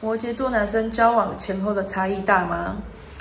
摩羯座男生交往前后的差异大吗？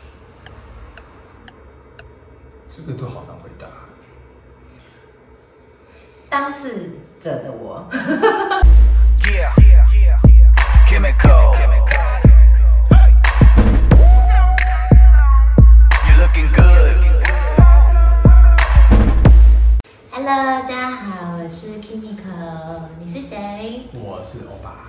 这个都好难回答。 当事者的我。Hello， 大家好，我是 Kimiko， 你是谁？ 我是欧巴。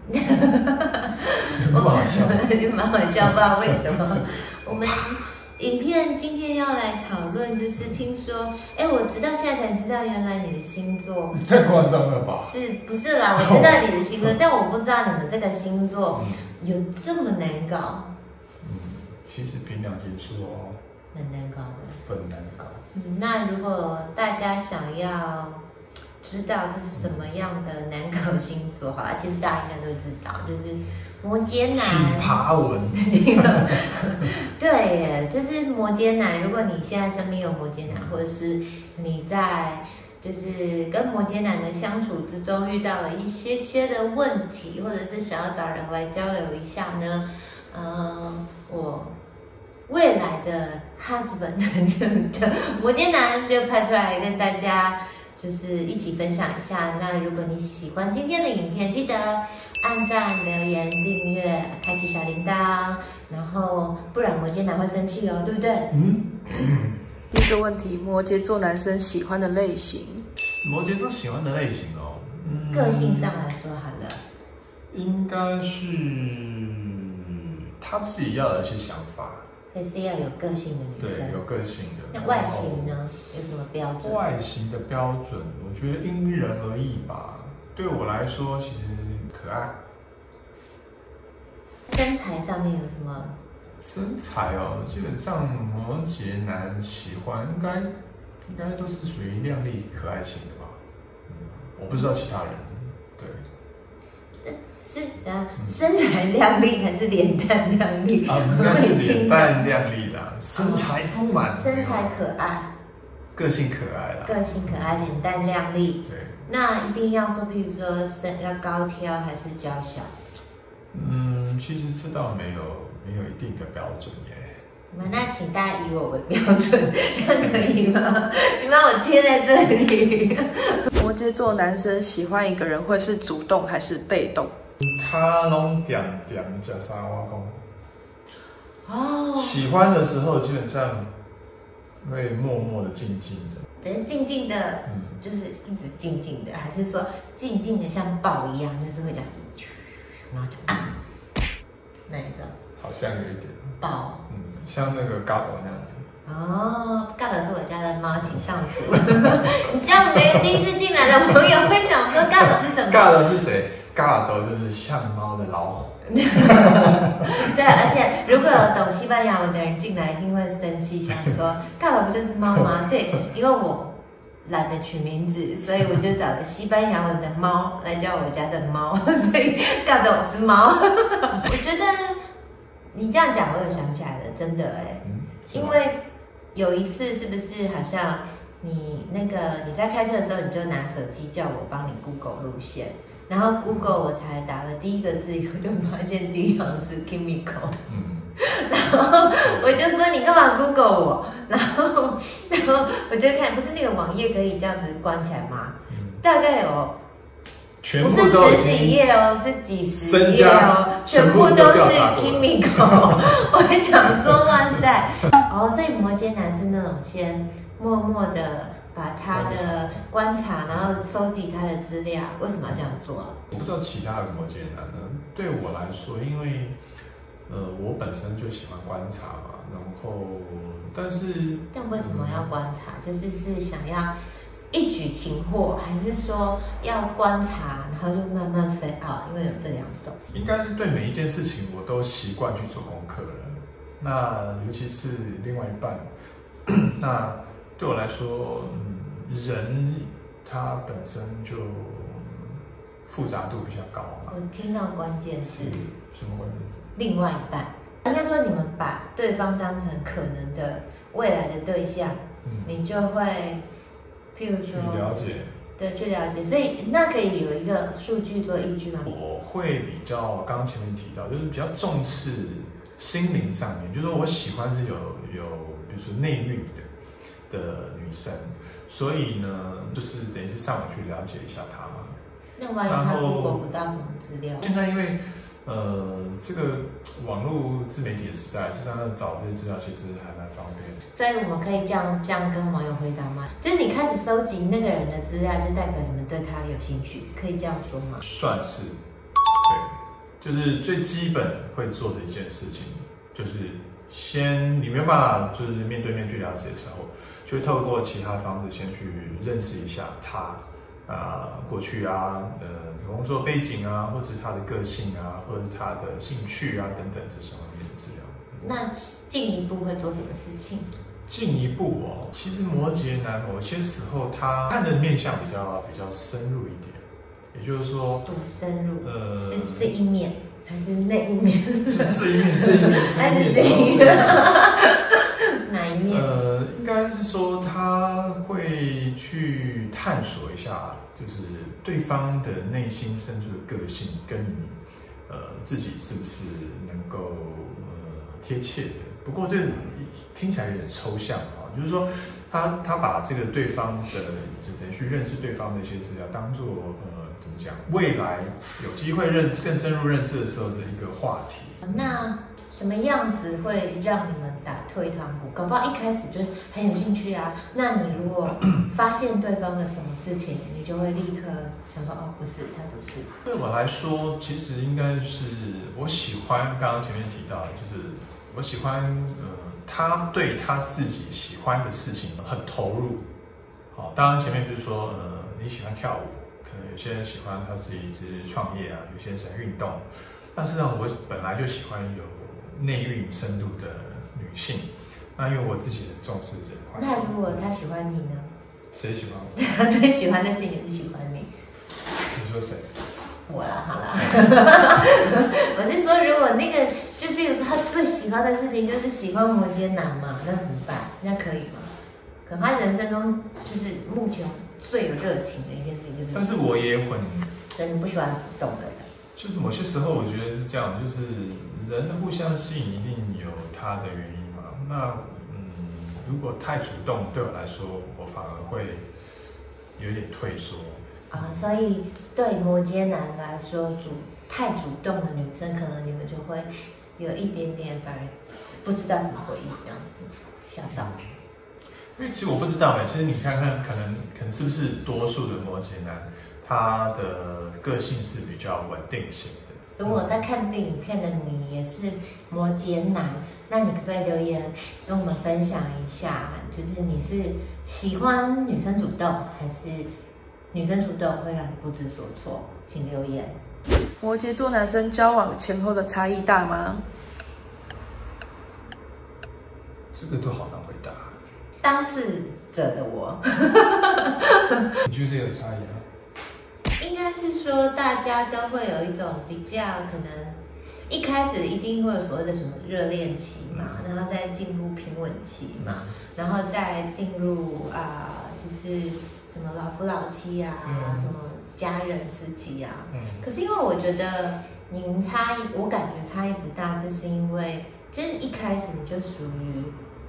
有这么好笑吗？ 蛮好笑，不知道为什么。我们影片今天要来讨论，就是听说，我直到现在才知道，原来你的星座太夸张了吧？ 不是啦？我知道你的星座，但我不知道你们这个星座有这么难搞。 其实凭良心说， 很难搞的， 很难搞。 那如果大家想要知道这是什么样的难搞星座，好啦，其实大家应该都知道，就是摩羯男。 奇葩文。 对耶，就是摩羯男。如果你现在身边有摩羯男，或者是你在就是跟摩羯男的相处之中遇到了一些的问题，或者是想要找人来交流一下呢，我未来的 husband 就摩羯男就拍出来跟大家就是一起分享一下。那如果你喜欢今天的影片，记得按赞、留言、订阅、开启小铃铛，然后不然摩羯男会生气哦，对不对？ 第一个问题，摩羯座男生喜欢的类型。 摩羯座喜欢的类型哦， 个性上来说好了， 应该是他自己要有一些想法。 所以是要有个性的女生。 对，有个性的。 那外形呢？有什么标准？ 外形的标准，我觉得因人而异吧。对我来说，其实可爱。 身材上面有什么？ 身材哦，基本上摩羯男喜欢应该都是属于靓丽可爱型的吧。我不知道其他人。对。 是身材靓丽还是脸蛋靓丽？ 应该是脸蛋靓丽啦，身材丰满， 身材可爱， 个性可爱啦， 个性可爱，脸蛋靓丽。 对， 那一定要说，譬如说要高挑还是娇小？ 其实这倒没有一定的标准耶。 那请大家以我为标准，这样可以吗？请帮我贴在这里。 摩羯座男生喜欢一个人会是主动还是被动？ 他拢点吃啥我讲。 哦。 喜欢的时候基本上会默默的静静的。 等于静静的，就是一直静静的，还是说静静的像豹一样，就是会这样，然后就那一种。 好像有一点。 豹。 像那个嘎斗那样子。 哦，嘎斗是我家的猫，请上图。你这样没有第一次进来的朋友会想说嘎斗是什么？ 嘎斗是谁？嘎斗就是像猫的老虎。 对，而且如果有懂西班牙文的人进来，一定会生气，想说嘎斗不就是猫吗？对，因为我懒得取名字，所以我就找了西班牙文的猫来叫我家的猫，所以嘎斗是猫。我觉得你这样讲，我有想起来了，真的因为有一次是不是好像你在开车的时候，你就拿手机叫我帮你 Google 路线。然后 Google 我才打了第一个字，我就发现第一行是 Kimiko，然后我就说你干嘛 Google 我？然后我就看，不是那个网页可以这样子关起来吗？大概有不是10几页哦，是几十页哦，全部都是 Kimiko。我还想说哇塞，所以摩羯男是那种先默默的把他的观察，然后收集他的资料，为什么要这样做啊？ 我不知道其他的摩羯男呢。对我来说，因为我本身就喜欢观察嘛，然后但为什么要观察？就是想要一举擒获，还是说要观察，然后就慢慢飞啊？因为有这两种。 应该是对每一件事情我都习惯去做功课了。那尤其是另外一半，那对我来说，人他本身就复杂度比较高嘛。 我听到关键是什么关键？ 另外一半，应该说你们把对方当成可能的未来的对象，你就会，譬如说了解， 对，去了解。所以那可以有一个数据做依据吗？ 我会比较刚刚前面提到，就是比较重视心灵上面，就是说我喜欢是有比如说内蕴的女生，所以呢，就是等于是上网去了解一下她嘛。 那万一他如果不到什么资料？ 现在因为这个网络自媒体的时代，事实上要找这些资料其实还蛮方便的。 所以我们可以这样跟网友回答吗？就是你开始收集那个人的资料，就代表你们对他有兴趣，可以这样说吗？ 算是，对，就是最基本会做的一件事情，就是先你没有办法就是面对面去了解的时候，就会透过其他方式先去认识一下他。过去工作背景啊，或者是他的个性啊，或者是他的兴趣啊等等这方面的资料。 那进一步会做什么事情？ 进一步哦，其实摩羯男某些时候他看的面向比较深入一点，也就是说多深入？是这一面还是那一面？ 是这一面，这一面，这一面， 这一面。哪一面？ 应该是说他会去探索一下，就是对方的内心深处的个性跟你自己是不是能够贴切的。不过这个听起来有点抽象啊，就是说他把这个对方的就等于去认识对方的一些资料当做怎么讲，未来有机会更深入认识的时候的一个话题。 那什么样子会让你们打退堂鼓？搞不好一开始就很有兴趣啊。那你如果发现对方的什么事情，你就会立刻想说，哦，不是，他不是。 对我来说，其实应该是我喜欢刚刚前面提到的，就是我喜欢他对他自己喜欢的事情很投入。好，当然前面就是说你喜欢跳舞，可能有些人喜欢他自己是创业啊，有些人喜欢运动。但是呢，我本来就喜欢有内蕴深度的女性，那因为我自己很重视这一块。 那如果他喜欢你呢？ 谁喜欢我？ 他最喜欢的事情也是喜欢你。 你说谁？ 我啦，好啦。我是说，如果那个，就比如说他最喜欢的事情就是喜欢摩羯男嘛，那怎么办？那可以吗？可能他人生中就是目前最有热情的一件事情就是。 但是我也很。 所以你不喜欢主动的人。 就是某些时候，我觉得是这样，就是人的互相吸引一定有他的原因嘛。那如果太主动，对我来说，我反而会有点退缩。 所以对摩羯男来说，太主动的女生，可能你们就会有一点点反而不知道怎么回应，这样子吓到。 因为其实我不知道其实你看看，可能是不是多数的摩羯男，他的个性是比较稳定型的。 如果在看这个影片的你也是摩羯男，那你可不可以留言跟我们分享一下，就是你是喜欢女生主动，还是女生主动会让你不知所措？请留言。 摩羯座男生交往前后的差异大吗？ 这个都好难回答。 当事者的我， 你觉得有差异吗？ 应该是说大家都会有一种比较可能，一开始一定会有所谓的什么热恋期嘛，然后再进入平稳期嘛，然后再进入就是什么老夫老妻啊，什么家人时期啊。可是因为我觉得你们差异，我感觉差异不大，就是因为就是一开始你就属于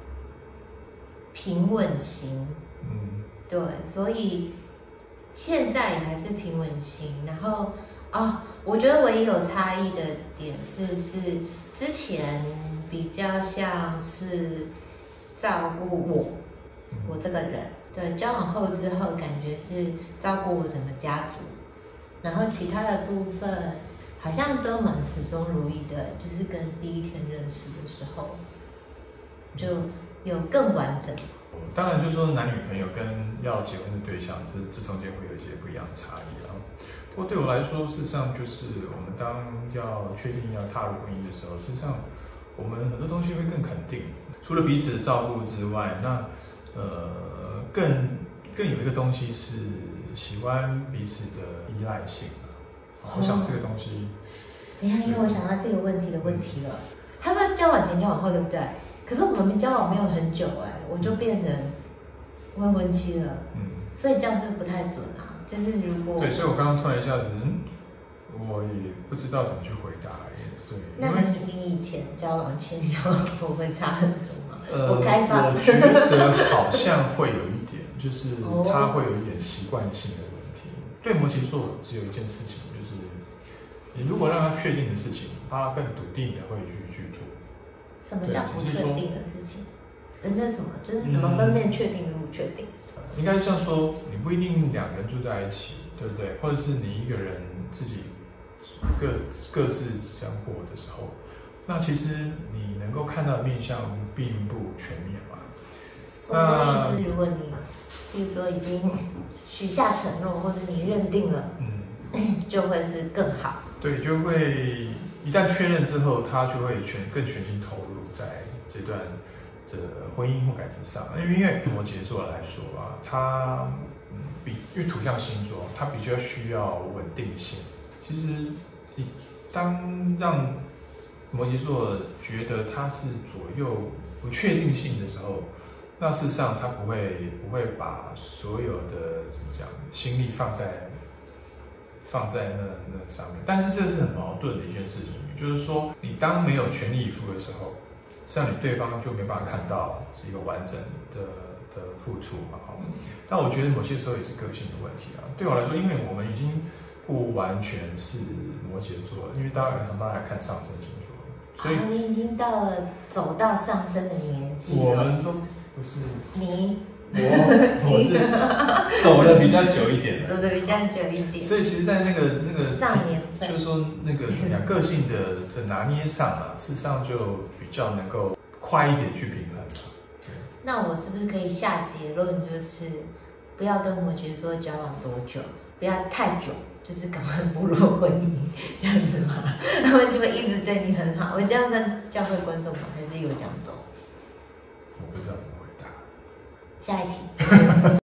平稳型，对，所以现在也还是平稳型。然后我觉得唯一有差异的点是之前比较像是照顾我这个人，对，交往后之后感觉是照顾我整个家族，然后其他的部分好像都蛮始终如一的，就是跟第一天认识的时候就有更完整。 当然，就是说男女朋友跟要结婚的对象，这中间会有一些不一样的差异啊。不过对我来说，事实上就是我们当要确定要踏入婚姻的时候，事实上我们很多东西会更肯定。除了彼此的照顾之外，那更有一个东西是喜欢彼此的依赖性我想这个东西， 等一下，因为我想到这个问题的问题了。他说交往前交往后，对不对？可是我们交往没有很久我就变成未婚妻了，所以这样是不太准啊。 就是如果对，所以我刚刚突然一下子，我也不知道怎么去回答耶。对， 那你以前交往前交往后会差很多吗？我开放， 我觉得好像会有一点，就是他会有一点习惯性的问题。对摩羯座只有一件事情，就是你如果让他确定的事情，他更笃定的会去做。 什么叫不确定的事情？那什么，就是怎么分辨确定与不确定？ 应该像说，你不一定两个人住在一起，对不对？或者是你一个人自己各自生活的时候，那其实你能够看到的面向并不全面嘛。 所以就是如果你，比如说已经许下承诺，或者你认定了，就会是更好。 对，就会一旦确认之后，他就会更全心投入在这段的婚姻或感情上。因为摩羯座来说啊，他因为土象星座，他比较需要稳定性。其实你当让摩羯座觉得他是左右不确定性的时候，那事实上他不会把所有的怎么讲心力放在那上面。但是这是很矛盾的一件事情，就是说你当没有全力以赴的时候，像你对方就没办法看到是一个完整的付出嘛。但我觉得某些时候也是个性的问题啊。对我来说，因为我们已经不完全是摩羯座了，因为大家还看上升星座，所以你已经走到上升的年纪了。 我们都不是我是走的比较久一点， 走的比较久一点。 所以其实，在那个上年份， 就是说那个怎么样个性的这拿捏上啊，事实上就比较能够快一点去平衡。对， 那我是不是可以下结论，就是不要跟摩羯座交往多久，不要太久，就是赶快步入婚姻这样子吗？他们就会一直对你很好。我这样算教会观众吗？还是有这样做？ 我不知道怎么回答。 下一题。